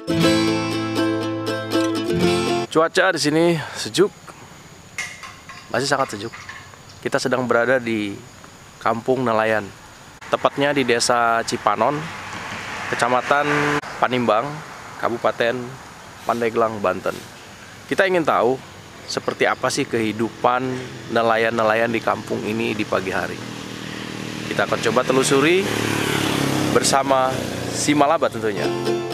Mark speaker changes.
Speaker 1: Cuaca di sini sejuk, masih sangat sejuk. Kita sedang berada di Kampung Nelayan, tepatnya di Desa Cipanon, Kecamatan Panimbang, Kabupaten Pandeglang, Banten. Kita ingin tahu seperti apa sih kehidupan nelayan-nelayan di kampung ini di pagi hari. Kita akan coba telusuri bersama si Malaba tentunya.